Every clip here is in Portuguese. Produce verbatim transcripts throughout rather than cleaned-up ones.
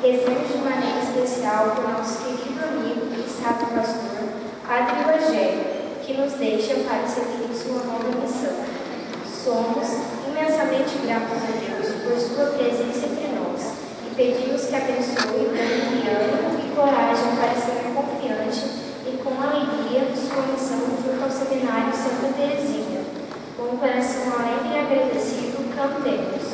Rezemos de maneira especial por nosso querido amigo e sábio pastor, Padre Rogério, que nos deixa para seguir sua nova missão. Somos imensamente gratos a Deus por sua presença entre nós e pedimos que abençoe, dando ânimo e coragem para ser confiante e com alegria sua missão junto ao Seminário Santa Teresinha. Com o coração alegre e agradecido, cantemos.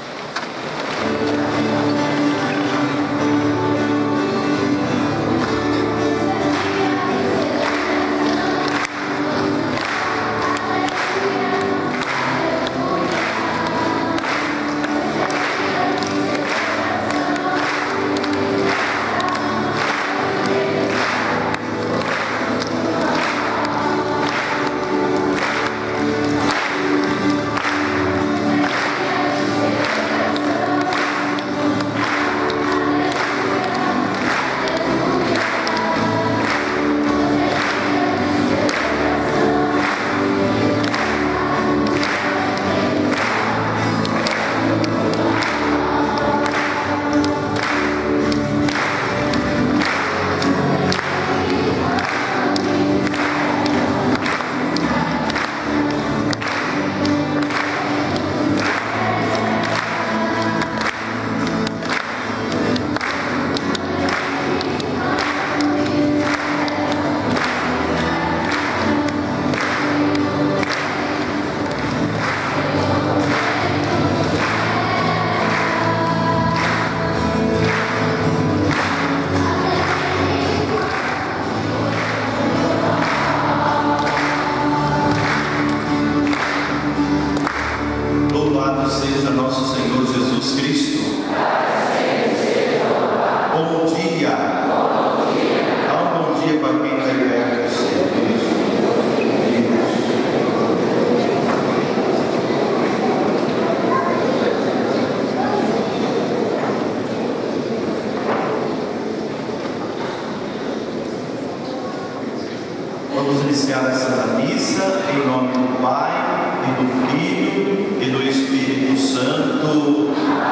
Vamos iniciar a Santa Missa em nome do Pai, e do Filho e do Espírito Santo.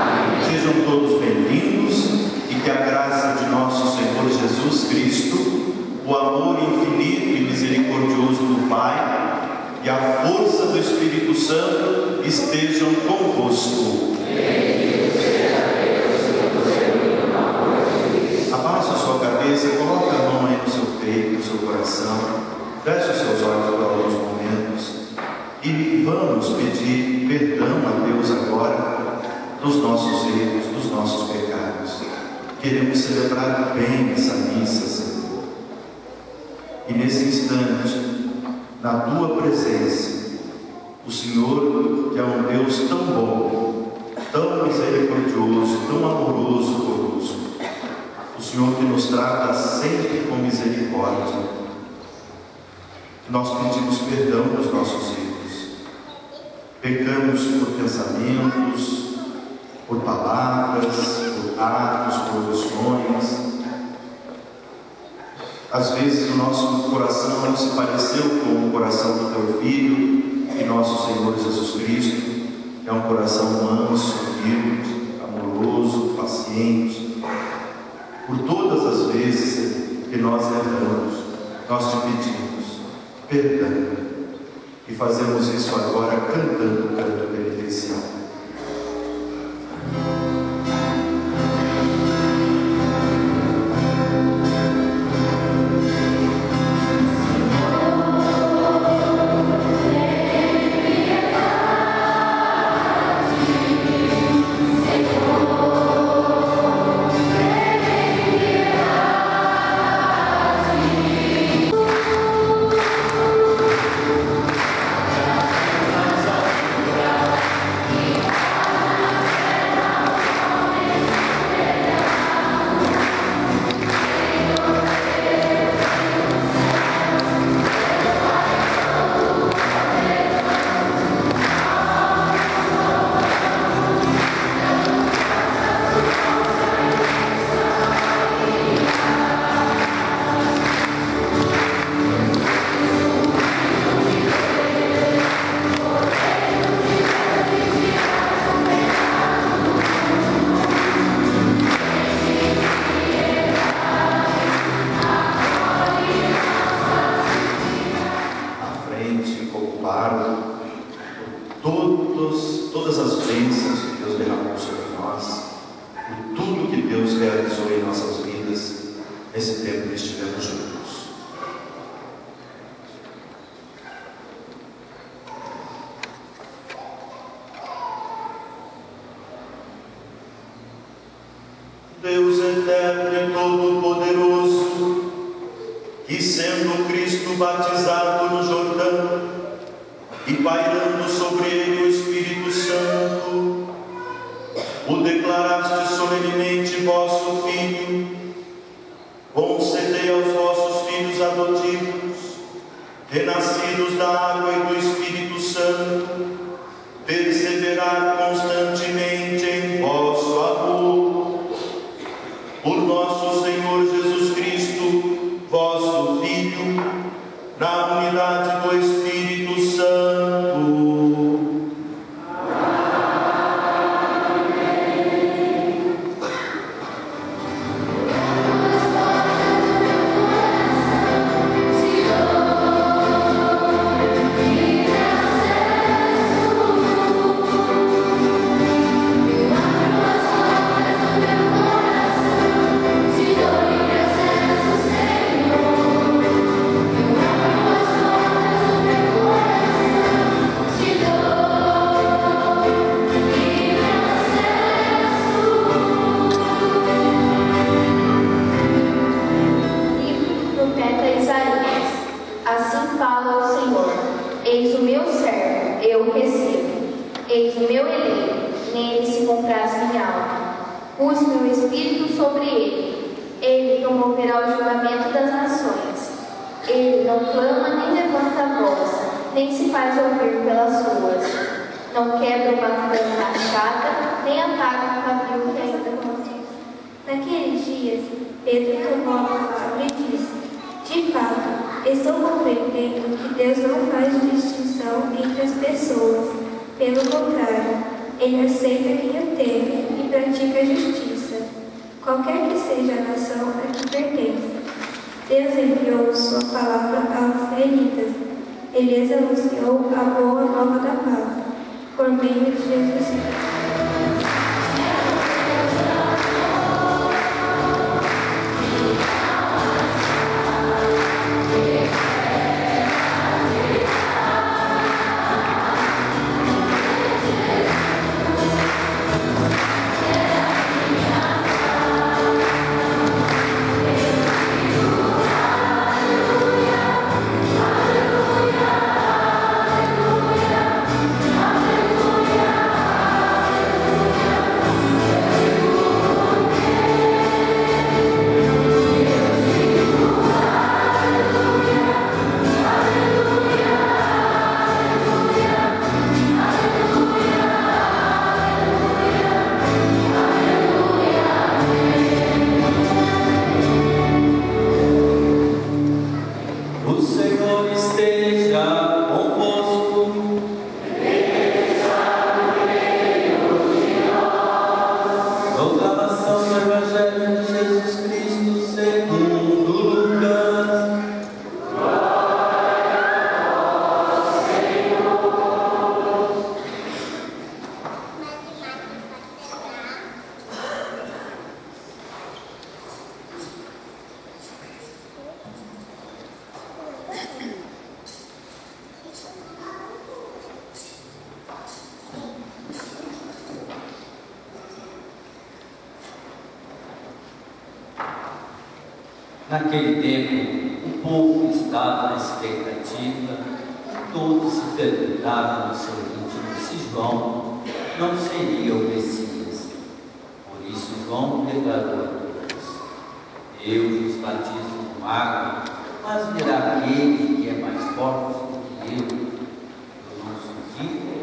Sejam todos bem-vindos e que a graça de nosso Senhor Jesus Cristo, o amor infinito e misericordioso do Pai e a força do Espírito Santo estejam convosco. Abaixe a sua cabeça, coloque a mão aí no seu peito, no seu coração. Feche os seus olhos por alguns momentos e vamos pedir perdão a Deus agora dos nossos erros, dos nossos pecados. Queremos celebrar bem essa missa, Senhor. E nesse instante, na Tua presença, o Senhor, que é um Deus tão bom, tão misericordioso, tão amoroso conosco, o Senhor que nos trata sempre com misericórdia, nós pedimos perdão dos nossos erros. Pecamos por pensamentos, por palavras, por atos, por ações. Às vezes o nosso coração não se pareceu com o coração do Teu Filho e nosso Senhor Jesus Cristo, que é um coração manso, humilde, amoroso, paciente. Por todas as vezes que nós erramos, nós Te pedimos perdão, e fazemos isso agora cantando o canto penitencial. Thank you. todos, todas as bênçãos que Deus derramou sobre nós, por tudo que Deus realizou em nossas vidas nesse tempo que estivemos juntos. Deus eterno e todo-poderoso, que sendo Cristo batizado no Jordão e pairando sobre ele o Espírito Santo, o declaraste solenemente vosso Filho, concedei aos vossos filhos adotivos, renascidos da água e do Espírito Santo, perseverar constantemente em vosso amor. Por nosso Senhor Jesus Cristo, vosso Filho, na unidade do Espírito Santo. Naquele tempo, o povo estava na expectativa, e todos se perguntavam no seu íntimo se João não seria o Messias. Por isso João declarou a todos: eu vos batizo com água, mas virá aquele que é mais forte do que eu, eu não sou digno.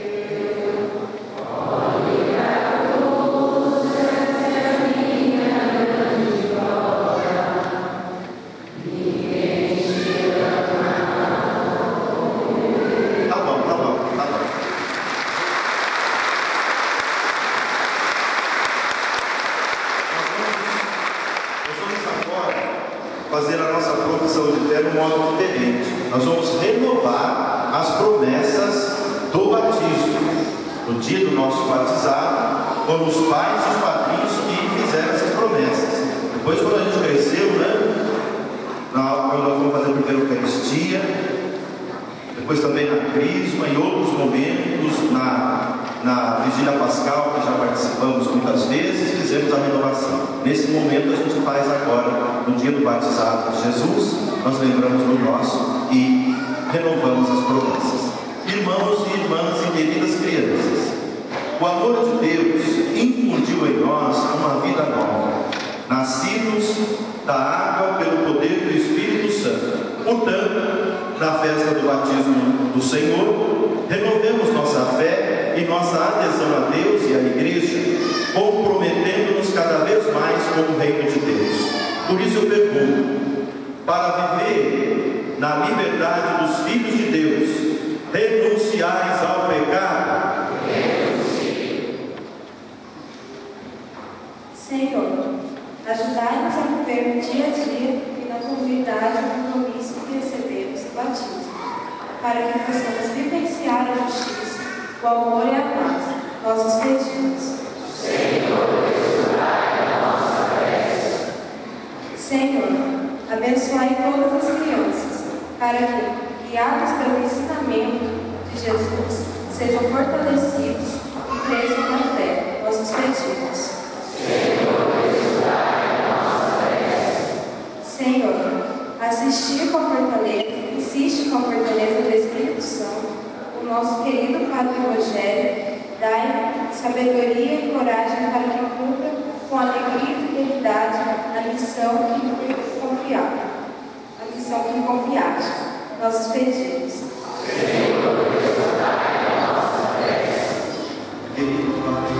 Fazer a nossa profissão de fé de um modo diferente. Nós vamos renovar as promessas do batismo. nosso batizado, foram os pais e os padrinhos que fizeram essas promessas. Depois, quando a gente cresceu, né, quando nós vamos fazer a primeira Eucaristia, depois também na Crisma e outros momentos, na, na Vigília Pascal, que já participamos muitas vezes, fizemos a renovação. Nesse momento a gente faz agora, no dia do batizado de Jesus, nós lembramos do nosso e renovamos as promessas. Irmãos e irmãs e queridas crianças, o amor de Deus infundiu em nós uma vida nova, nascidos da água pelo poder do Espírito Santo. Portanto, na festa do batismo do Senhor, renovemos nossa fé e nossa adesão a Deus e à Igreja, comprometendo-nos cada vez mais com o reino de Deus. Por isso eu pergunto, para viver na liberdade dos filhos de Deus, renunciais ao pecado? Senhor, ajudai-nos a viver no dia a dia e na continuidade do compromisso que recebemos no batismo, para que possamos vivenciar a justiça, o amor e a paz. Nós os pedimos. Senhor, ajudai a nossa prece. Senhor, abençoai todas as crianças, para que, guiados pelo ensinamento de Jesus, sejam fortalecidos e cresçam na fé. Nós os pedimos. Senhor, ajudai a nossa prece. Senhor, assistir com a fortaleza, insiste com a fortaleza do Espírito Santo, o nosso querido Padre Rogério, dai sabedoria e coragem para que cumpra com alegria e fidelidade a missão que lhe confiaste. A missão que lhe confiaste. Nós os pedimos. Senhor, ajudai a nossa prece. Querido Pai,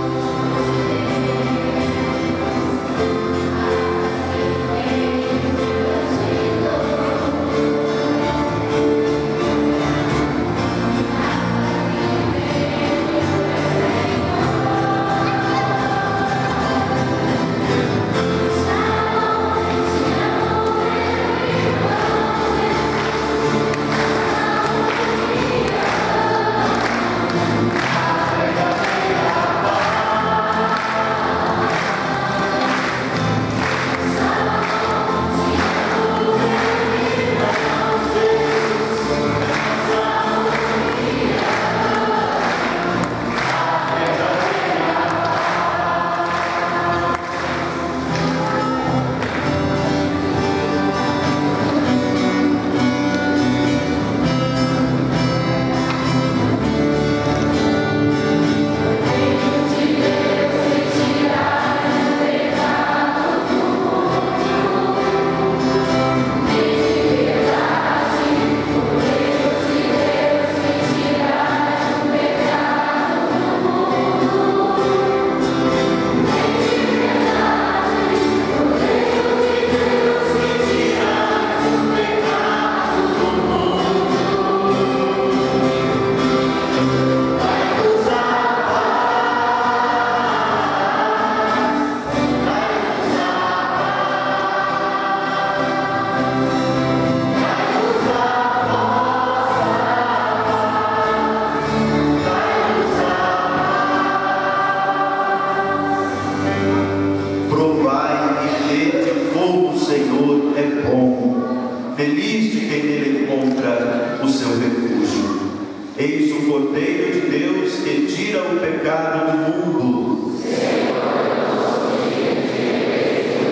feliz de quem nele encontra o seu refúgio. Eis o Cordeiro de Deus que tira o pecado do mundo. Senhor, eu não sou digno de receber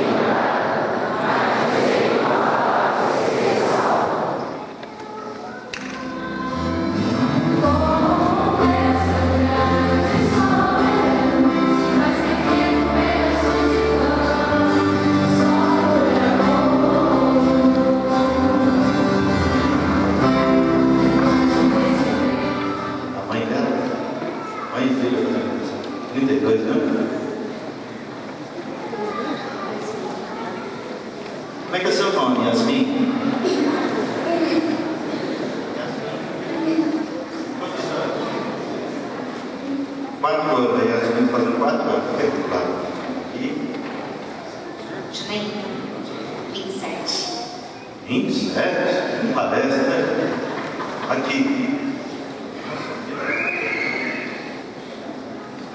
mas tenho uma palavra que me salva. Como essa grande soberana, mas pequeno pedaço de pão, só por amor. A mãe dela, mãe e filha, trinta e dois anos. Como é que é seu nome, Yasmin? Quatro anos, a Yasmin fazendo quatro anos. Quer que claro? E Janaína, vinte e sete. vinte e sete? Não parece, né? Aqui.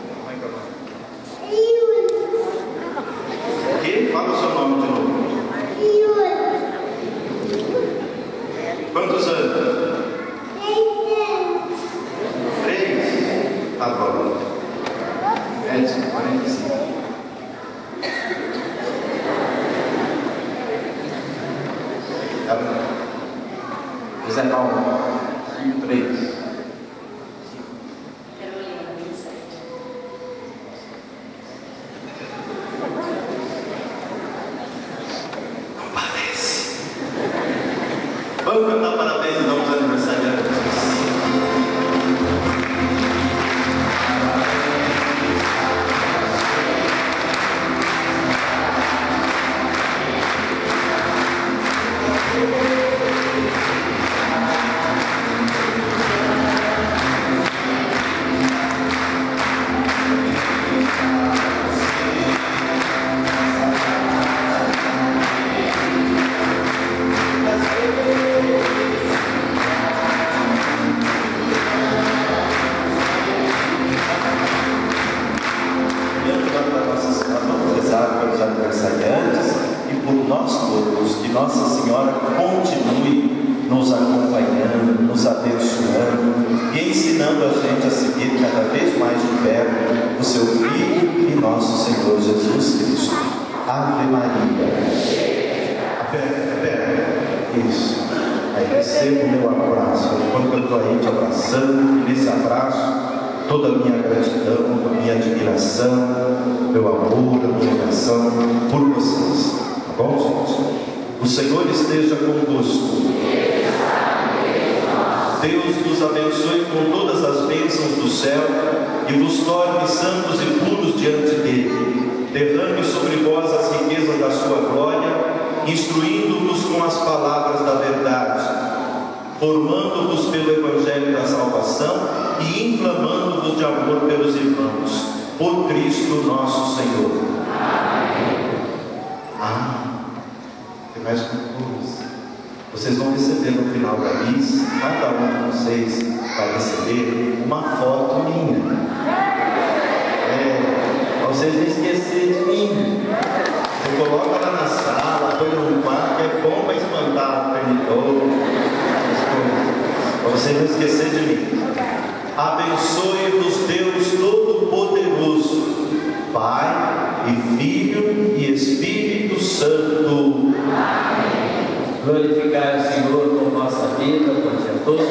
favor. Edson, quarenta e cinco. José Paulo, cinco três. Carolina, vinte e sete. Parece. Vamos cantar parabéns e vamos aniversariantes. Vamos rezar pelos aniversariantes e por nós todos, que Nossa Senhora continue nos acompanhando, nos abençoando e ensinando a gente a seguir cada vez mais de perto o seu Filho e nosso Senhor Jesus Cristo. Ave Maria. Aperta, aperta. Isso. Aí receba o meu abraço. Enquanto eu estou aí te abraçando, e nesse abraço, toda a minha gratidão, a minha admiração, meu amor, a minha oração por vocês. Tá bom, gente? O Senhor esteja convosco. Deus nos abençoe com todas as bênçãos do céu e vos torne santos e puros diante dele. Derrame sobre vós as riquezas da sua glória, instruindo-vos com as palavras da verdade, formando-vos pelo Evangelho da salvação e inflamando-vos de amor pelos irmãos, por Cristo nosso Senhor. Amém. Ah, tem mais uma coisa. Vocês vão receber no final da missa, cada um de vocês vai receber uma foto minha. É, para vocês não esquecerem de mim. Você coloca lá na sala, põe no quarto, que é bom para espantar o pernidor. Para você não esquecer de mim. Abençoe-vos Deus Todo-Poderoso, Pai e Filho e Espírito Santo. Glorificar o Senhor com nossa vida, por dia todo.